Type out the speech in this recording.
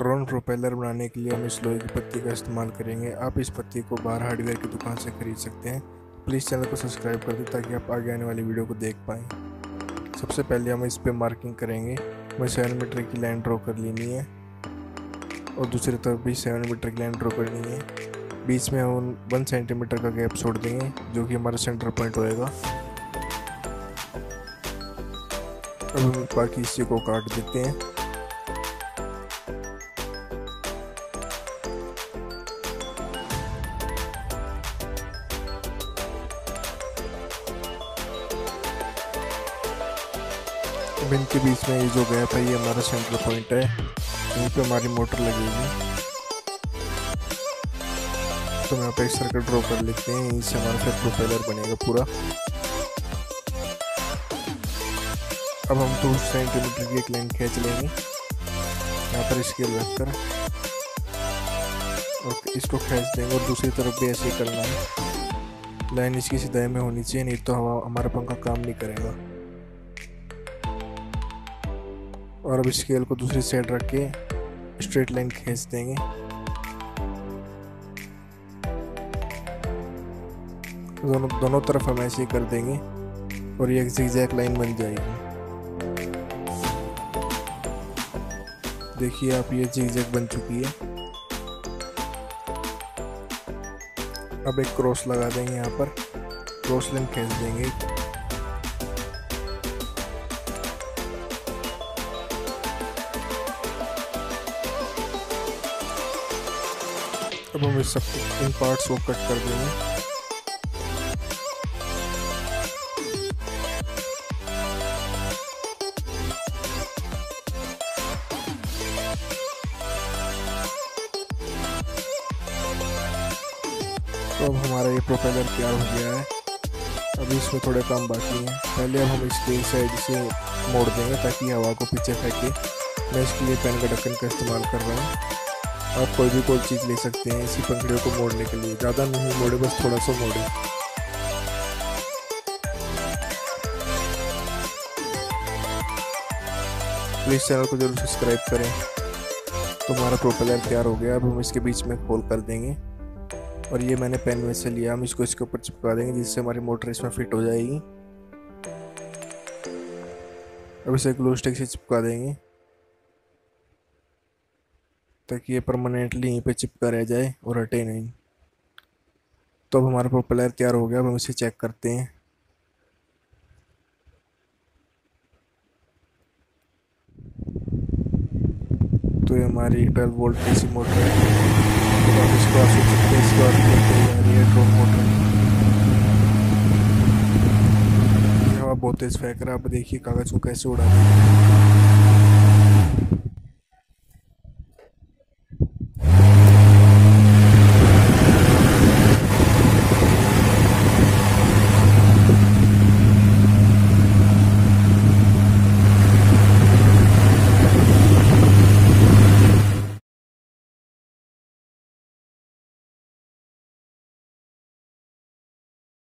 Drone propeller बनाने के लिए हम इस लोहे की पत्ती का इस्तेमाल करेंगे। आप इस पत्ती को बाहर हार्डवेयर की दुकान से खरीद सकते हैं। प्लीज़ चैनल को सब्सक्राइब कर दें ताकि आप आगे आने वाली वीडियो को देख पाएँ। सबसे पहले हम इस पर मार्किंग करेंगे। हमें 7 मीटर की लाइन ड्रॉ कर लेनी है और दूसरी तरफ भी 7 मीटर की लाइन ड्रॉ करनी है। बीच में हम 1 सेंटीमीटर का गैप छोड़ देंगे जो कि हमारा सेंटर पॉइंट होएगा। अब हम बाकी हिस्से को काट देते हैं। अब इनके बीच में ये जो गैप है ये हमारा सेंटर पॉइंट है, यहीं पे हमारी मोटर लगेगी। तो हम यहाँ पे एक सर्कल ड्रॉ कर लेते हैं, यहीं से हमारा फिर प्रोपेलर बनेगा पूरा। अब हम 2 सेंटीमीटर की एक लाइन खींच लेंगे यहाँ पर स्केल रखकर और इसको खींच देंगे और दूसरी तरफ भी ऐसे ही करना है। लाइन इसकी सीधाई में होनी चाहिए, नहीं तो हमारा पंखा काम नहीं करेगा। और अब स्केल को दूसरी साइड रख के स्ट्रेट लाइन खींच देंगे। दोनों तरफ हम ऐसे ही कर देंगे और ये एक ज़िगज़ैग लाइन बन जाएगी। देखिए आप, ये ज़िगज़ैग बन चुकी है। अब एक क्रॉस लगा देंगे, यहाँ पर क्रॉस लाइन खींच देंगे। अब हम इस सब इन पार्ट्स को कट कर देंगे। तो अब हमारा ये प्रोपेलर तैयार हो गया है। अभी इसमें थोड़े काम बाकी हैं। पहले अब हम इसके साइड से मोड़ देंगे ताकि हवा को पीछे फेंके। मैं इसके लिए पेन का ढक्कन का इस्तेमाल कर रहा हूँ। आप कोई चीज़ ले सकते हैं इसी पंखड़ियों को मोड़ने के लिए। ज़्यादा नहीं मोड़े, बस थोड़ा सा मोड़े। प्लीज़ चैनल को जरूर सब्सक्राइब करें। तो हमारा प्रोपेलर तैयार हो गया। अब हम इसके बीच में होल कर देंगे और ये मैंने पेन में से लिया। हम इसको इसके ऊपर चिपका देंगे जिससे हमारी मोटर इसमें फिट हो जाएगी। अब इसे ग्लू स्टिक से चिपका देंगे ताकि ये परमानेंटली यहीं पे चिपका रह जाए और हटे नहीं। तो अब हमारा प्रोपेलर तैयार हो गया। अब हम इसे चेक करते हैं। तो ये हमारी 12 वोल्ट AC मोटर है। तो आप इसको आंसू सकते हैं। इसके बाद ड्रोन मोटर हवा बहुत तेज फेंक रहा है। आप देखिए कागज़ को कैसे उड़ा रहा है।